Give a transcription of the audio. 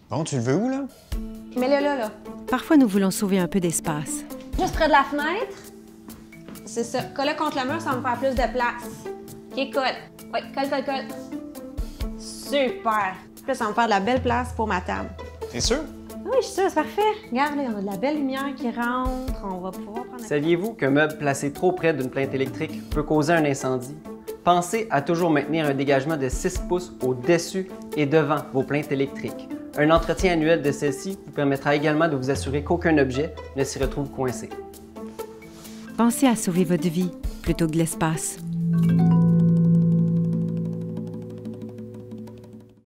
Bon, tu le veux où, là? Mets-le là. Parfois, nous voulons sauver un peu d'espace. Juste près de la fenêtre. C'est ça. Coller contre le mur, ça va me faire plus de place. OK, colle. Oui, colle. Super. Puis là, ça va me faire de la belle place pour ma table. T'es sûr? Oui, je suis sûre, c'est parfait. Regarde, là, on a de la belle lumière qui rentre. On va pouvoir prendre... Saviez-vous qu'un meuble placé trop près d'une plainte électrique peut causer un incendie? Pensez à toujours maintenir un dégagement de 6 pouces au-dessus et devant vos plaintes électriques. Un entretien annuel de celle-ci vous permettra également de vous assurer qu'aucun objet ne s'y retrouve coincé. Pensez à sauver votre vie plutôt que de l'espace.